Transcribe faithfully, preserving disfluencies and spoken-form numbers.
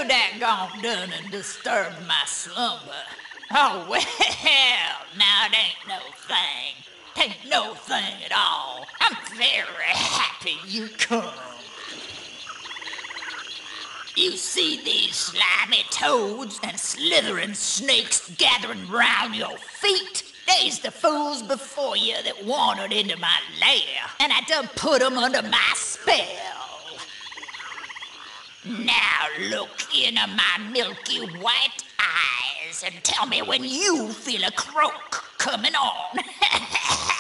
daggone done and disturbed my slumber. Oh, well, now it ain't no thing. Ain't no thing at all. I'm very happy you come. You see these slimy toads and slithering snakes gathering round your feet? They's the fools before you that wandered into my lair, and I done put 'em under my spell. Now look into my milky white eyes and tell me when you feel a croak coming on.